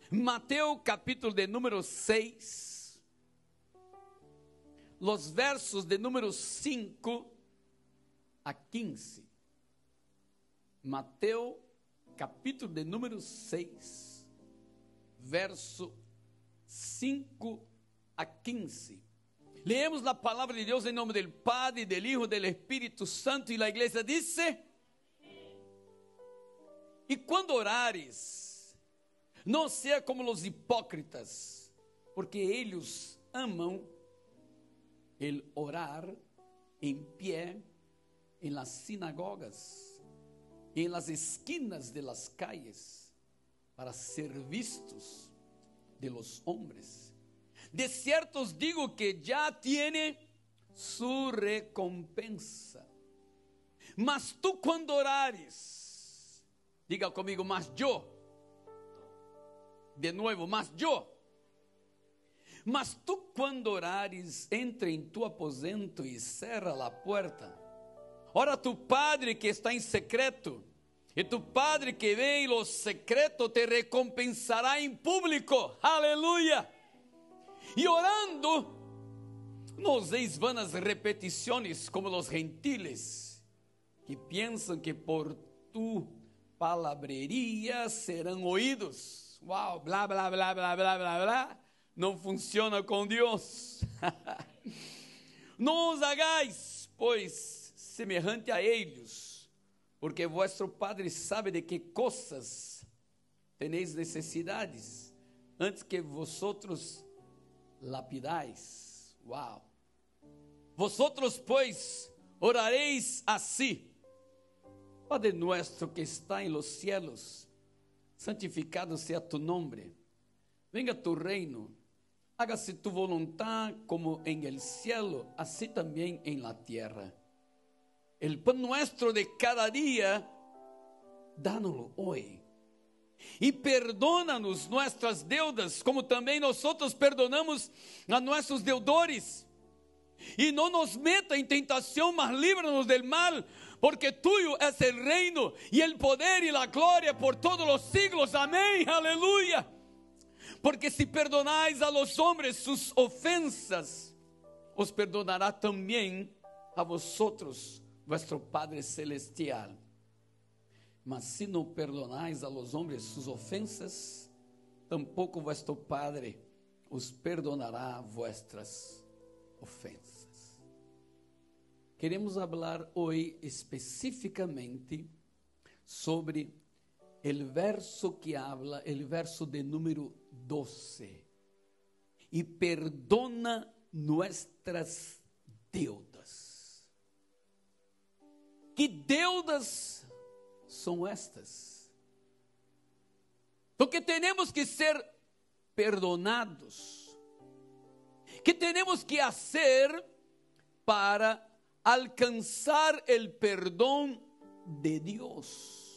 Mateo capítulo de número 6, los versos de número 5 a 15. Mateo capítulo de número 6, verso 5 a 15. Leemos la palabra de Dios en nombre del Padre, del Hijo, del Espíritu Santo, y la iglesia dice: y cuando orares, no sea como los hipócritas, porque ellos aman el orar en pie en las sinagogas y en las esquinas de las calles, para ser vistos de los hombres. De cierto os digo que ya tiene su recompensa. Mas tú cuando orares, diga conmigo, mas yo. De nuevo, mas yo. Mas tú cuando orares, entra en tu aposento y cerra la puerta. Ora tu Padre que está en secreto, y tu Padre que ve en lo secreto te recompensará en público. Aleluya. Y orando, no uséis vanas repeticiones como los gentiles, que piensan que por tu palabrería serán oídos. Wow, bla, bla, bla, bla, bla, bla, bla. No funciona con Dios. No os hagáis, pues, semejante a ellos, porque vuestro Padre sabe de qué cosas tenéis necesidades, antes que vosotros lapidáis. Wow. Vosotros pues oraréis así: Padre nuestro que está en los cielos, santificado sea tu nombre, venga tu reino, hágase tu voluntad como en el cielo, así también en la tierra. El pan nuestro de cada día, dánoslo hoy. Y perdónanos nuestras deudas, como también nosotros perdonamos a nuestros deudores. Y no nos meta en tentación, mas líbranos del mal, porque tuyo es el reino y el poder y la gloria por todos los siglos. Amén, aleluya. Porque si perdonáis a los hombres sus ofensas, os perdonará también a vosotros vuestro Padre celestial. Mas si no perdonáis a los hombres sus ofensas, tampoco vuestro Padre os perdonará vuestras ofensas. Queremos hablar hoy específicamente sobre el verso que habla, el verso de número 12. Y perdona nuestras deudas. ¿Qué deudas son estas? Porque tenemos que ser perdonados. ¿Qué tenemos que hacer para alcanzar el perdón de Dios?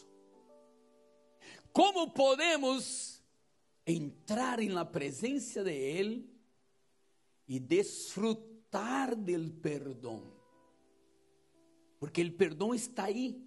¿Cómo podemos entrar en la presencia de Él y disfrutar del perdón? Porque el perdón está ahí.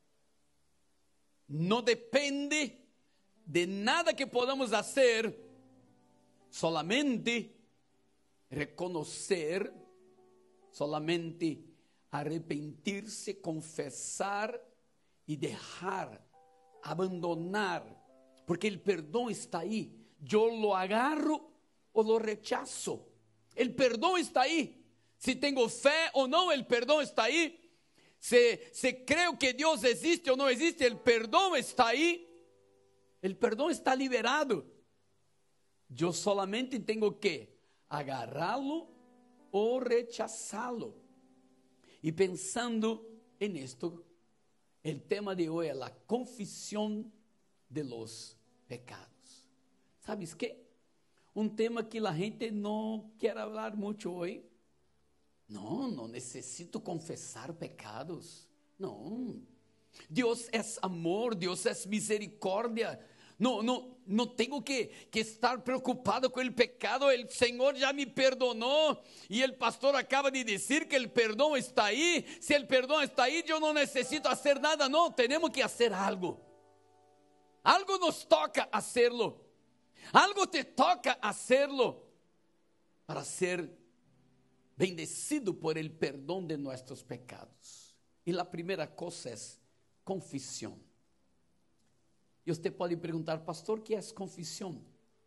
No depende de nada que podamos hacer, solamente reconocer, solamente arrepentirse, confesar y dejar, abandonar, porque el perdón está ahí. Yo lo agarro o lo rechazo. El perdón está ahí. Si tengo fe o no, el perdón está ahí. Si creo que Dios existe o no existe, el perdón está ahí. El perdón está liberado. Yo solamente tengo que agarrarlo o rechazarlo. Y pensando en esto, el tema de hoy es la confesión de los pecados. ¿Sabes qué? Un tema que la gente no quiere hablar mucho hoy. No necesito confesar pecados. No. Dios es amor, Dios es misericordia. No tengo que estar preocupado con el pecado. El Señor ya me perdonó. Y el pastor acaba de decir que el perdón está ahí. Si el perdón está ahí, yo no necesito hacer nada. No, tenemos que hacer algo. Algo nos toca hacerlo. Algo te toca hacerlo para ser bendecido por el perdón de nuestros pecados. Y la primera cosa es confesión. Y usted puede preguntar, pastor, ¿qué es confesión?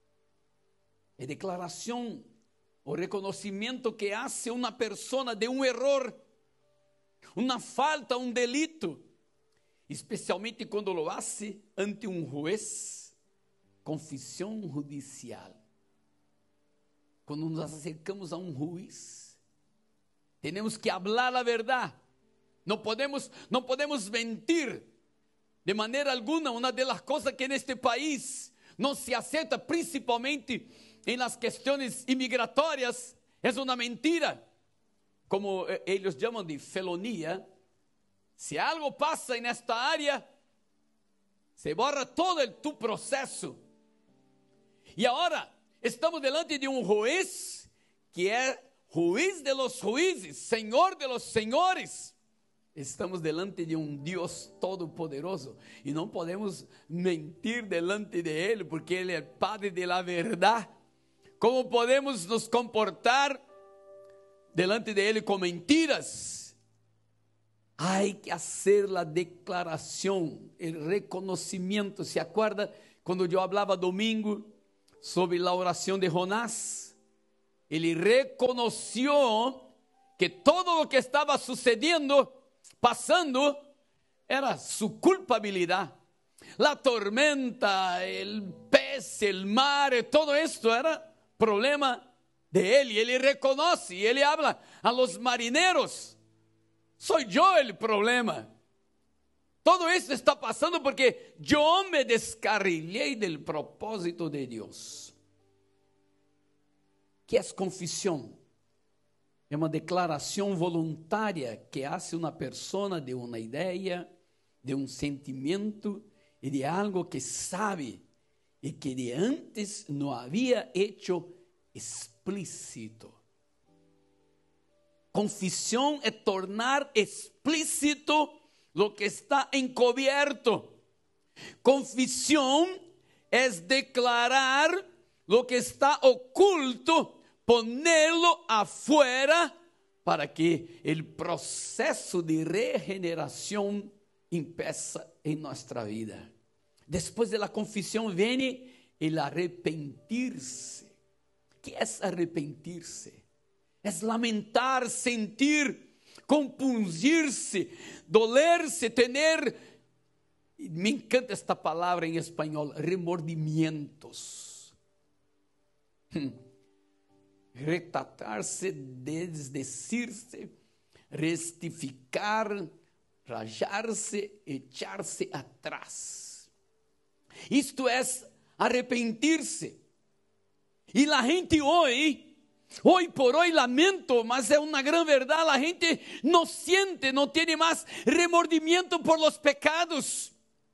Es declaración o reconocimiento que hace una persona de un error, una falta, un delito, especialmente cuando lo hace ante un juez. Confesión judicial. Cuando nos acercamos a un juez, tenemos que hablar la verdad. No podemos mentir de manera alguna. Una de las cosas que en este país no se acepta, principalmente en las cuestiones inmigratorias, es una mentira, como ellos llaman de felonía. Si algo pasa en esta área, se borra todo tu proceso. Y ahora estamos delante de un juez que es juez de los jueces, Señor de los señores. Estamos delante de un Dios todopoderoso y no podemos mentir delante de Él, porque Él es el Padre de la verdad. ¿Cómo podemos nos comportar delante de Él con mentiras? Hay que hacer la declaración, el reconocimiento. ¿Se acuerda cuando yo hablaba domingo sobre la oración de Jonás? Él reconoció que todo lo que estaba sucediendo, pasando, era su culpabilidad. La tormenta, el pez, el mar, todo esto era problema de él. Y él reconoce, y él habla a los marineros: soy yo el problema. Todo esto está pasando porque yo me descarrilé del propósito de Dios. ¿Qué es confesión? Es una declaración voluntaria que hace una persona de una idea, de un sentimiento y de algo que sabe y que de antes no había hecho explícito. Confesión es tornar explícito lo que está encubierto. Confesión es declarar lo que está oculto, ponerlo afuera para que el proceso de regeneración empiece en nuestra vida. Después de la confesión viene el arrepentirse. ¿Qué es arrepentirse? Es lamentar, sentir, compungirse, dolerse, tener, me encanta esta palabra en español, remordimientos. Retratarse, desdecirse, rectificar, rayarse, echarse atrás. Esto es arrepentirse. Y la gente hoy por hoy, lamento, mas es una gran verdad, la gente no siente, no tiene más remordimiento por los pecados.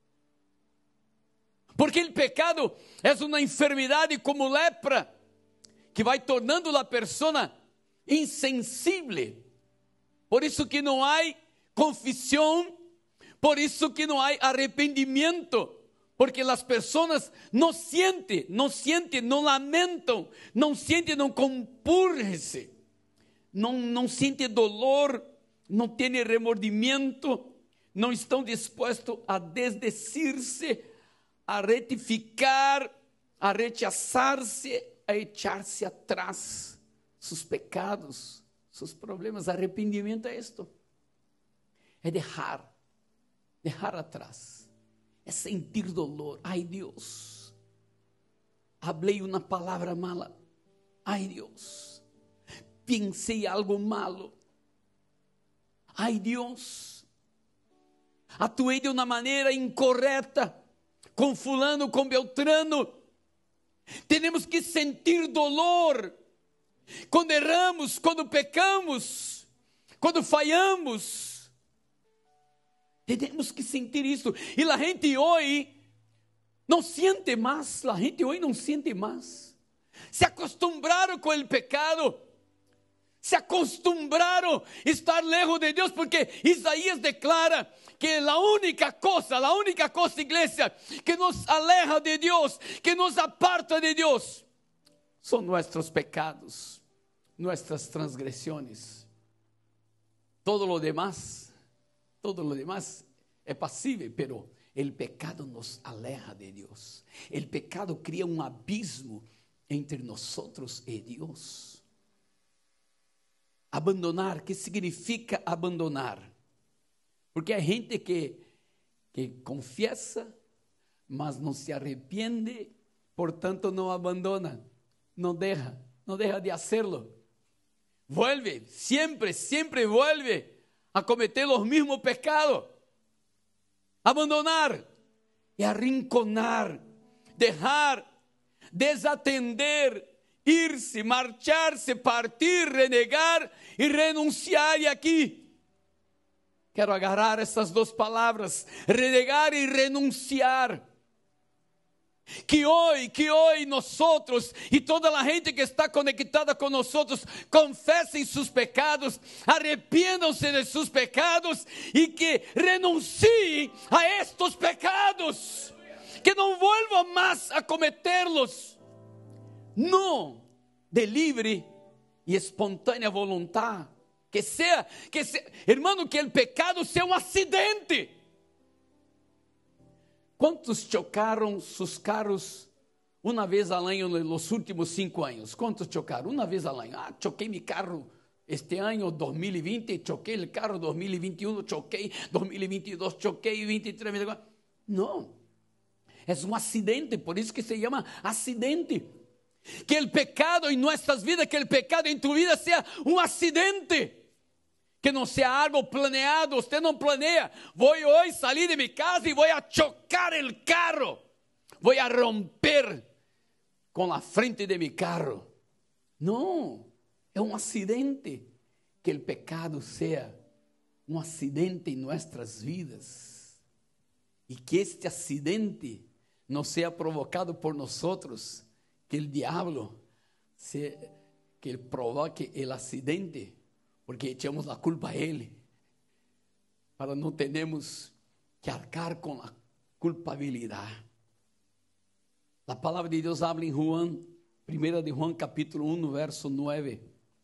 Porque el pecado es una enfermedad como lepra, que vai tornando a persona insensible. Por isso que não há confissão, por isso que não há arrependimento, porque as pessoas não sentem, não lamentam, não sentem, não compurgem-se, não sentem dolor, não têm remordimento, não estão dispostos a desdecir-se, a retificar, a rechazar-se, a echar-se atrás sus pecados, sus problemas. Arrependimento é esto, é deixar atrás, é sentir dolor. Ai Deus, hablei uma palavra mala, ai Deus, pensei algo malo, ai Deus, atuei de uma maneira incorreta, com fulano, com Beltrano. Temos que sentir dolor quando erramos, quando pecamos, quando falhamos. Temos que sentir isso. E a gente hoje não sente mais. Se acostumbraram com o pecado, Se acostumbraram a estar lejos de Deus, porque Isaías declara que la única cosa, iglesia, que nos aleja de Dios, que nos aparta de Dios, son nuestros pecados, nuestras transgresiones. Todo lo demás es pasible, pero el pecado nos aleja de Dios. El pecado crea un abismo entre nosotros y Dios. Abandonar, ¿qué significa abandonar? Porque hay gente que confiesa, mas no se arrepiente, por tanto no abandona, no deja de hacerlo. Vuelve, siempre vuelve a cometer los mismos pecados. Abandonar y arrinconar, dejar, desatender, irse, marcharse, partir, renegar y renunciar. Y aquí quiero agarrar estas dos palabras, renegar y renunciar. Que hoy nosotros y toda la gente que está conectada con nosotros confesen sus pecados, arrepiéndanse de sus pecados y que renuncien a estos pecados, que no vuelvan más a cometerlos. No, de libre y espontánea voluntad, que sea, hermano, que el pecado sea un accidente. ¿Cuántos chocaron sus carros una vez al año en los últimos 5 años? ¿Cuántos chocaron? Una vez al año. Choqué mi carro este año 2020, choqué el carro 2021, choqué 2022, choqué 2023, 2024. No, es un accidente, por eso que se llama accidente. Que el pecado en nuestras vidas, que el pecado en tu vida sea un accidente. Que não seja algo planeado. Você não planeia, vou hoje sair de minha casa e vou a chocar o carro, vou a romper com a frente de meu carro. Não, é um acidente. Que o pecado seja um acidente em nossas vidas e que este acidente não seja provocado por nós, que o diabo que ele provoque o acidente, porque echamos a culpa a Ele, para não termos que arcar com a culpabilidade. A palavra de Deus habla em Juan, 1 de Juan capítulo 1, verso 9.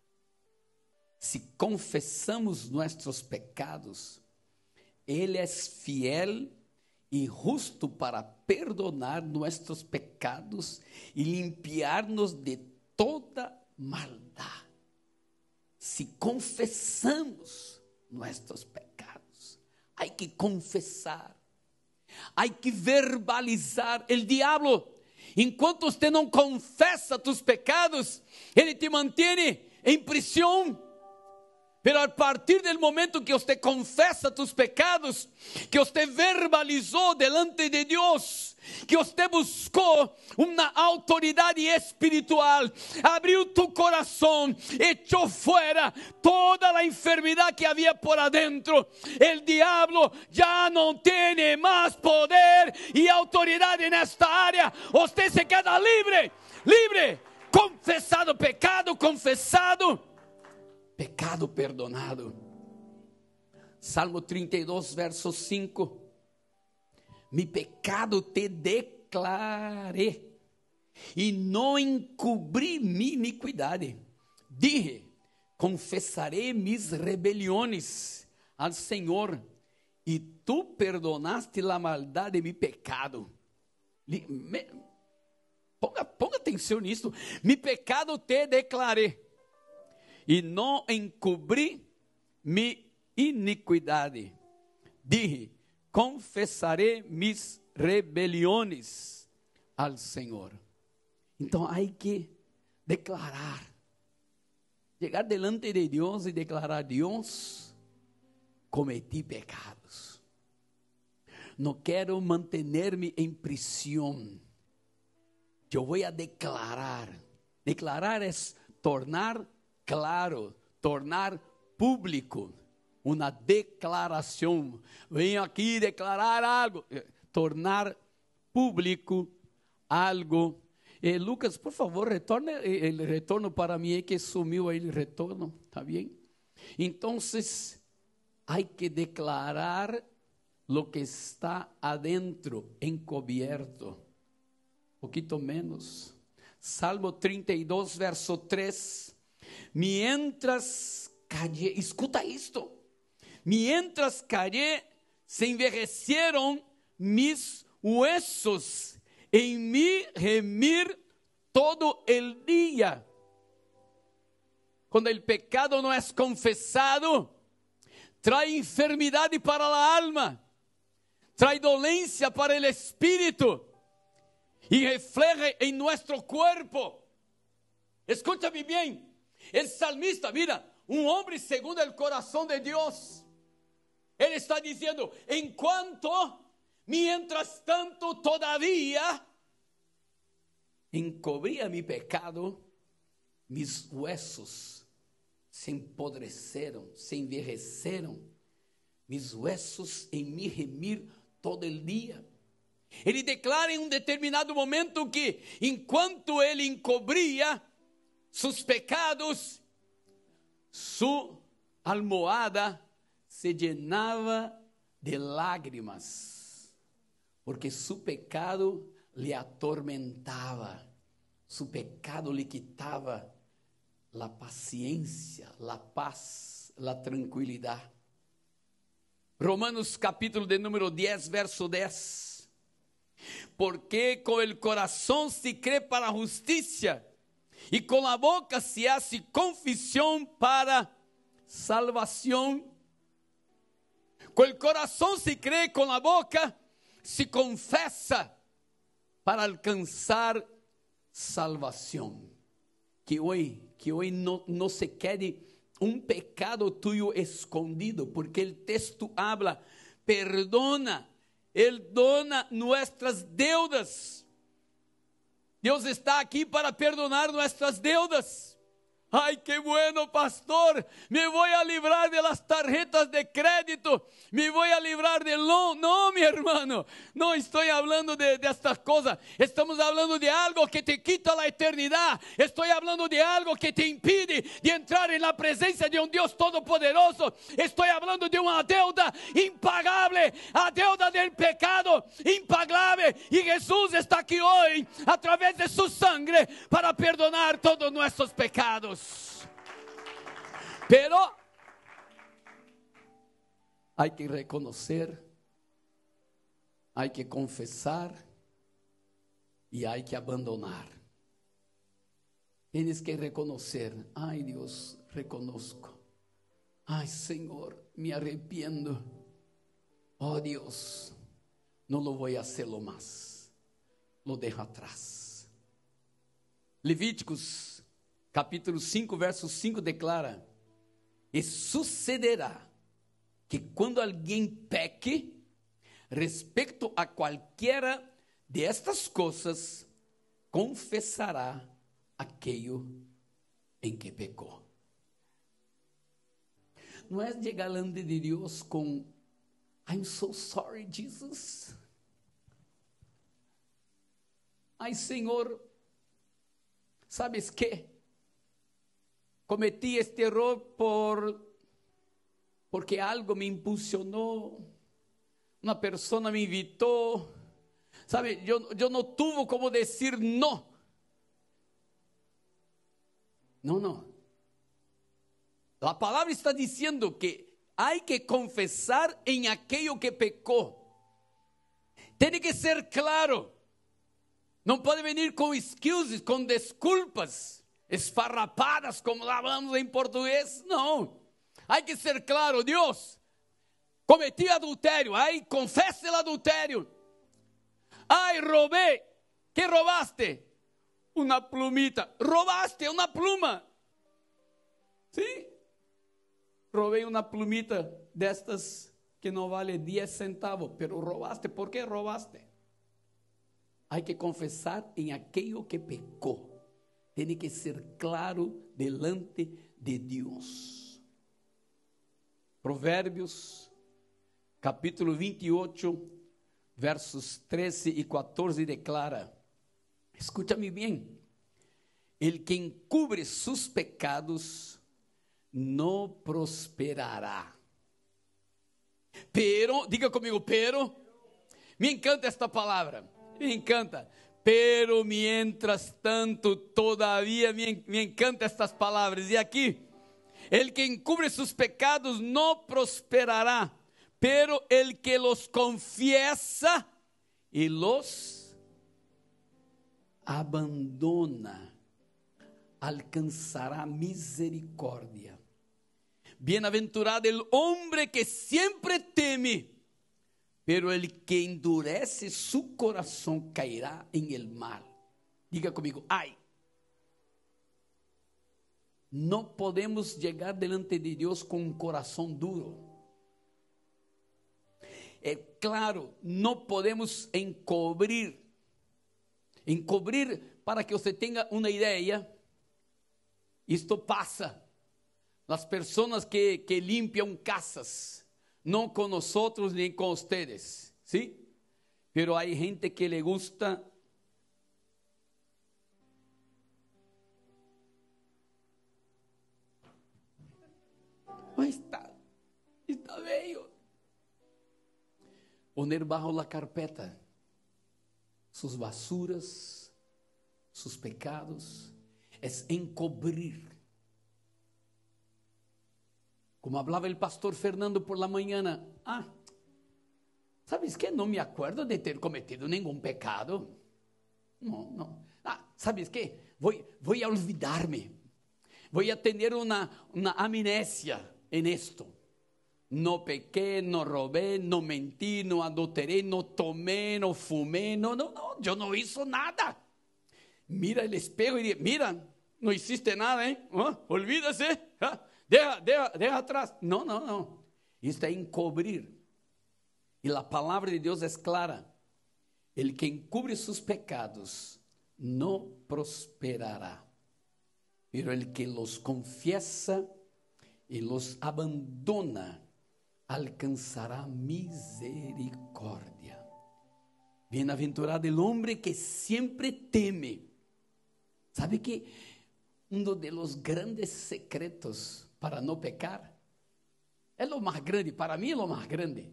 Se confessamos nossos pecados, Ele é fiel e justo para perdonar nossos pecados e limpiar-nos de toda maldade. Se confessamos nossos pecados, há que confessar, há que verbalizar. O diabo, enquanto você não confessa tus pecados, ele te mantém em prisão. Pero a partir do momento que você confessa tus pecados, que você verbalizou delante de Deus, que você buscou uma autoridade espiritual, abriu tu coração, echou fora toda a enfermidade que havia por adentro, o diabo já não tem mais poder e autoridade nesta área. Você se queda livre, confessado pecado, confessado, pecado perdonado. Salmo 32, verso 5. Mi pecado te declaré e não encobri minha iniquidade. Dije, confessarei mis rebeliones al Senhor e tu perdonaste la maldade de mi pecado. Ponga atenção nisso. Mi pecado te declaré e não encobri minha iniquidade. Dije, confessarei mis rebeliones al Senhor. Então, há que declarar. Chegar delante de Deus e declarar: Deus, cometi pecados. Não quero manter-me em prisão. Eu vou a declarar. Declarar é tornar claro, tornar público. Uma declaração. Venho aqui declarar algo. Tornar público algo Lucas, por favor, retorne el retorno para mí, que sumió ahí el retorno, ¿está bien? Entonces, hay que declarar lo que está adentro, encubierto. Poquito menos. Salmo 32, verso 3. Mientras callé, escuta esto. Mientras callé, se envejecieron mis huesos en mí gemir todo el día. Cuando el pecado no es confesado, trae enfermedad para la alma, trae dolencia para el espíritu y refleja en nuestro cuerpo. Escúchame bien, el salmista, mira, un hombre según el corazón de Dios. Él está diciendo, en cuanto, mientras tanto todavía encubría mi pecado, mis huesos se empodrecieron, se envejecieron, mis huesos en mí gemir todo el día. Ele declara em um determinado momento que, enquanto ele encobria seus pecados, sua almohada se llenava de lágrimas, porque su pecado le atormentava, su pecado le quitava la paciencia, la paz, la tranquilidad. Romanos capítulo de número 10, verso 10. Porque com el coração se crê para a justiça, e com a boca se hace confissão para salvação. Com el coração se crê, com a boca se confessa para alcançar salvação. Que hoje não se quede um pecado tuyo escondido, porque o texto habla, perdona, Ele dona nuestras deudas. Deus está aqui para perdonar nuestras deudas. Ay, qué bueno, pastor, me voy a librar de las tarjetas de crédito, me voy a librar del loan. No, mi hermano, no estoy hablando de estas cosas, estamos hablando de algo que te quita la eternidad, estoy hablando de algo que te impide de entrar en la presencia de un Dios todopoderoso, estoy hablando de una deuda impagable, a deuda del pecado impagable, y Jesús está aquí hoy a través de su sangre para perdonar todos nuestros pecados. Pero hay que reconocer, hay que confesar y hay que abandonar. Tienes que reconocer, ay Dios, reconozco. Ay Señor, me arrepiento. Oh Dios, no lo voy a hacerlo más. Lo dejo atrás. Levíticos capítulo 5, verso 5 declara: e sucederá que quando alguém peque respeito a qualquer de estas coisas, confessará aquilo em que pecou. Não é chegar delante de Deus com I'm so sorry, Jesus. Ai, Senhor, sabes que cometí este error porque algo me impulsionou, uma pessoa me invitou, sabe, eu não tuve como dizer não. Não. A palavra está dizendo que há que confessar em aquilo que pecou. Tem que ser claro. Não pode vir com excuses, com desculpas esfarrapadas, como falamos em português. Não, há que ser claro. Deus, cometi adultério, ai, confesse o adultério. Ai, roubei. Que roubaste? Uma plumita. Roubaste uma pluma. Sim, roubei uma plumita destas que não vale 10 centavos, pero roubaste. ¿Por que roubaste? Há que confessar em aquilo que pecou. Tem que ser claro delante de Deus. Provérbios, capítulo 28, versos 13 e 14 declara: escúchame bien, el que encubre sus pecados no prosperará. Pero, diga comigo, pero, me encanta esta palavra, me encanta. Pero mientras tanto, todavía me encanta estas palavras. E aqui, el que encubre sus pecados no prosperará, pero el que los confiesa y los abandona alcanzará misericórdia. Bienaventurado el hombre que siempre teme, pero el que endurece su corazón caerá en el mal. Diga comigo, ay. No podemos llegar delante de Dios con un corazón duro. Claro, no podemos encobrir para que você tenha uma ideia. Isto pasa. Las personas que limpian casas, no con nosotros ni con ustedes, ¿sí? Pero hay gente que le gusta está bello. Poner bajo la carpeta sus basuras, sus pecados, es encobrir. Como hablaba el pastor Fernando por la mañana, ¿sabes qué? No me acuerdo de ter cometido ningún pecado. No. ¿Sabes qué? Voy a olvidarme. Voy a tener una amnesia en esto. No pequé, no robé, no mentí, no adulteré, no tomé, no fumé. No, yo no hice nada. Mira el espejo y dice, mira, no hiciste nada, ¿eh? Olvídase. Deja atrás. No. Isto é encobrir. E a palavra de Deus é clara. El que encubre sus pecados no prosperará. Pero el que los confiesa y los abandona alcanzará misericordia. Bienaventurado el hombre que siempre teme. ¿Sabe que uno de los grandes secretos para no pecar é lo más grande? Para mí é lo más grande.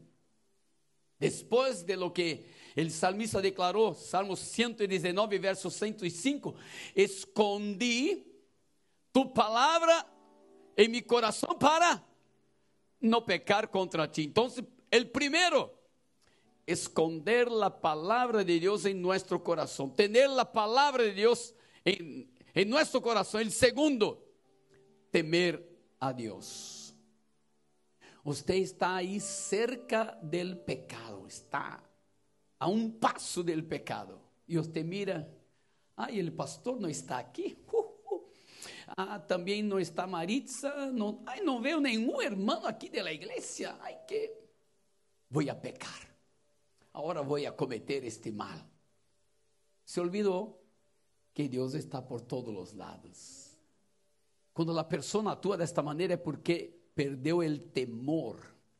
Después de lo que el salmista declaró, Salmo 119, verso 105, escondí tu palabra en mi corazón para no pecar contra ti. Entonces, el primero, esconder la palabra de Dios en nuestro corazón, tener la palabra de Dios en nuestro corazón. El segundo, temer a Dios. Usted está ahí cerca del pecado, está a un paso del pecado. Y usted mira, el pastor no está aquí. También no está Maritza. No veo ningún hermano aquí de la iglesia. Voy a pecar. Ahora voy a cometer este mal. Se olvidó que Dios está por todos los lados. Cuando la persona actúa de esta manera es porque perdeu el temor.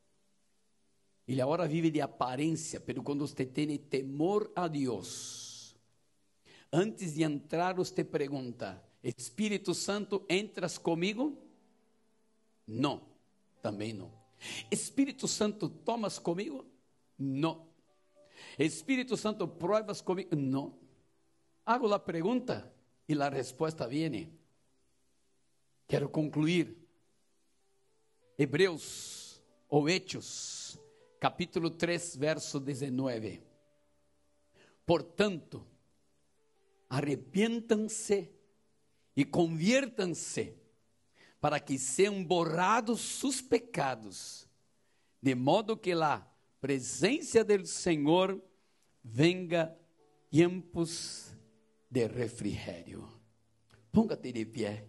Ele agora vive de aparência, pero quando você tem temor a Deus, antes de entrar, você pergunta: Espírito Santo, entras comigo? Não, também não. Espírito Santo, tomas comigo? Não. Espírito Santo, pruebas comigo? Não. Hago a pergunta e a resposta vem. Quero concluir. Hebreus ou Hechos, capítulo 3, verso 19. Portanto, arrepientam-se e conviertam-se, para que sejam borrados sus pecados, de modo que la presencia del Senhor venga tiempos de refrigerio. Póngate de pie.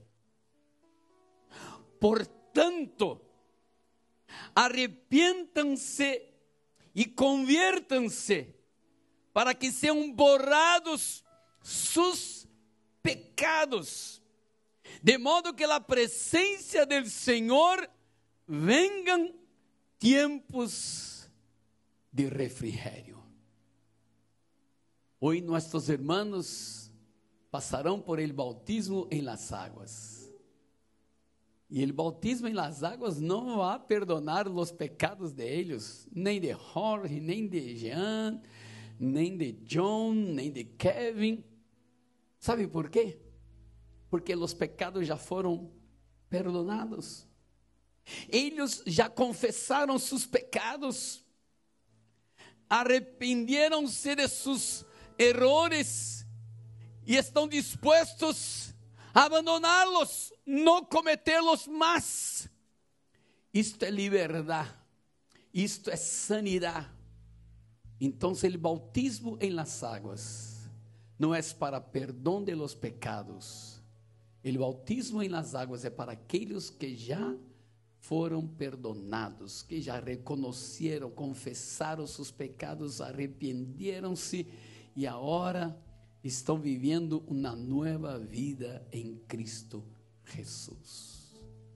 Portanto, arrepientam-se e conviertam-se, para que sejam borrados sus pecados, de modo que la presencia del Señor vengan tiempos de refrigerio. Hoy nuestros hermanos pasarão por el bautismo en las aguas. E el bautismo en las aguas não vai perdonar os pecados de eles, nem de Jorge, nem de Jean, nem de John, nem de Kevin. Sabe por quê? Porque os pecados já foram perdonados. Eles já confessaram seus pecados, arrependieron-se de seus errores e estão dispostos a abandoná-los, não cometê-los mais. Isto é liberdade, isto é sanidade. Então, o bautismo em las aguas não é para perdão de los pecados. O bautismo em las aguas é para aqueles que já foram perdonados, que já reconheceram, confessaram seus pecados, arrependeram-se e agora estão vivendo uma nova vida em Cristo Jesus.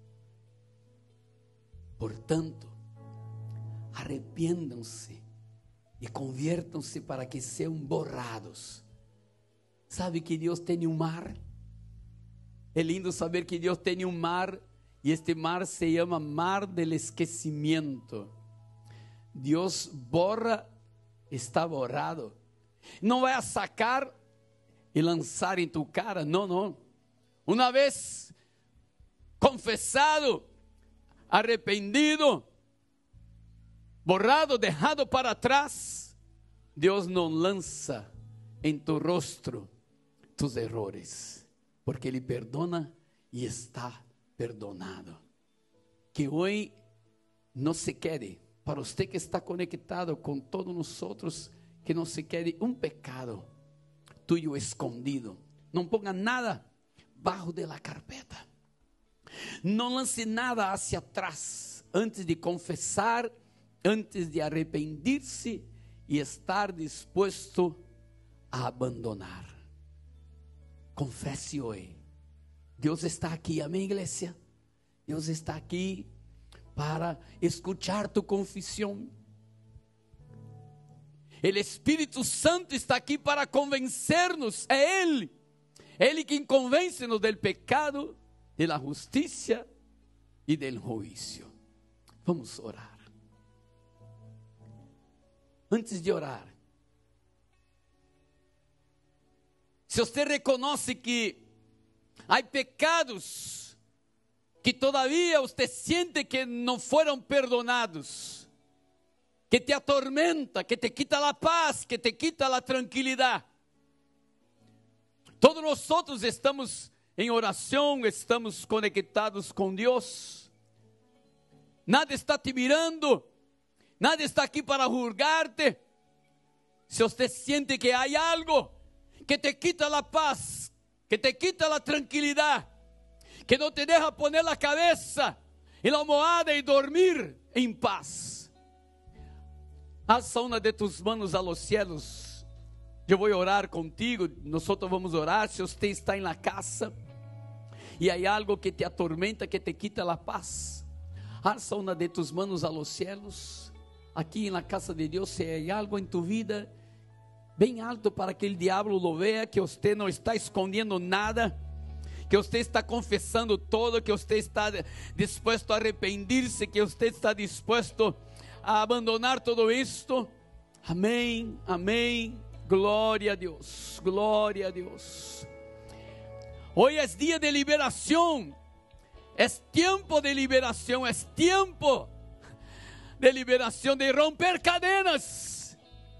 Portanto, arrependam-se e conviertam-se para que sejam borrados. Sabe que Deus tem um mar? É lindo saber que Deus tem um mar, e este mar se chama Mar del Esquecimiento. Deus borra, está borrado. Não vai a sacar e lançar em tu cara, não. Uma vez confessado, arrependido, borrado, deixado para trás, Deus não lança em tu rostro tus errores, porque Ele perdona e está perdonado. Que hoje não se quede, para você que está conectado com todos nós outros, que não se quede um pecado tuyo escondido. Não ponga nada bajo de la carpeta. Não lance nada hacia atrás, antes de confessar, antes de arrepender-se e estar disposto a abandonar. Confesse hoje. Deus está aqui, amém, igreja? Deus está aqui para escuchar tu confissão. O Espírito Santo está aqui para convencer-nos. É Ele quem convence-nos do pecado, da justiça e do juízo. Vamos orar. Antes de orar, se você reconhece que há pecados que todavia você sente que não foram perdonados, que te atormenta, que te quita a paz, que te quita a tranquilidade. Todos nós outros estamos em oração, estamos conectados com Deus. Nada está te mirando, nada está aqui para julgar-te. Se você sente que há algo que te quita a paz, que te quita a tranquilidade, que não te deja poner a cabeça em la almohada e dormir em paz, alza una de tus manos a los cielos. Eu vou orar contigo, nós vamos orar. Se você está em la casa e há algo que te atormenta, que te quita a paz, alza una de tus manos a los cielos. Aqui em la casa de Deus, se há algo em tu vida, bem alto para que o diabo lo vea, que você não está escondendo nada, que você está confessando todo, que você está disposto a arrepender-se, que você está disposto a abandonar todo isto. Amém, amém, glória a Deus, glória a Deus. Hoje é dia de liberação, é tempo de liberação, é tempo de liberação, de romper cadenas,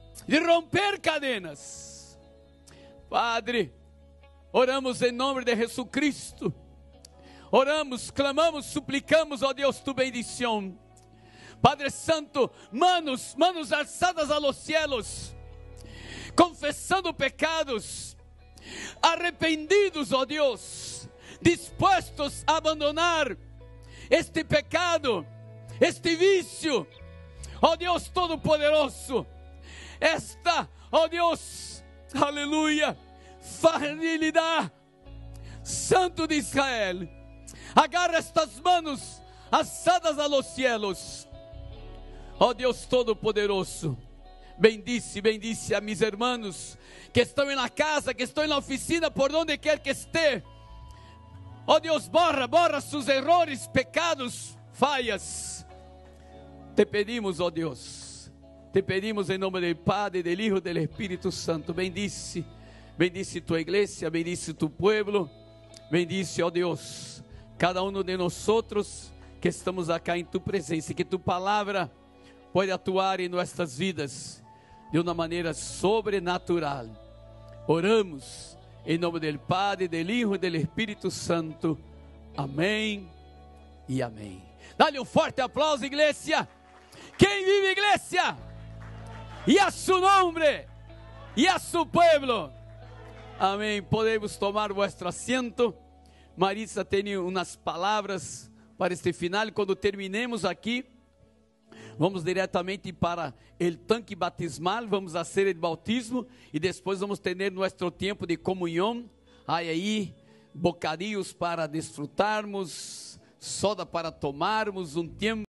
Padre, oramos em nome de Jesus Cristo, oramos, clamamos, suplicamos, ó Deus, tu bendição. Padre Santo, manos alzadas a los cielos, confessando pecados, arrependidos, ó Deus, dispostos a abandonar este pecado, este vício, ó Deus Todo-Poderoso, esta, ó Deus, aleluia, fragilidade. Santo de Israel, agarra estas manos alzadas a los cielos. Ó Deus Todo-Poderoso, Bendice a mis hermanos que estão na casa, que estão na oficina, por onde quer que esté. Oh Deus, borra sus errores, pecados, falhas. Te pedimos, oh Deus, te pedimos em nome do Padre, do Hijo e do Espírito Santo. Bendice tua igreja, bendice tu pueblo, bendice, oh Deus, cada de nós que estamos acá em tu presença, que tu palavra pode atuar em nossas vidas de uma maneira sobrenatural. Oramos em nome do Padre, do Hijo e do Espírito Santo. Amém e amém. Dá-lhe forte aplauso, igreja. Quem vive, igreja? E a su nome, e a su pueblo. Amém. Podemos tomar vuestro assento. Marisa tem umas palavras para este final. Quando terminemos aqui, vamos diretamente para o tanque batismal, vamos fazer o bautismo e depois vamos ter nosso tempo de comunhão. Aí, bocadinhos para desfrutarmos, soda para tomarmos, tempo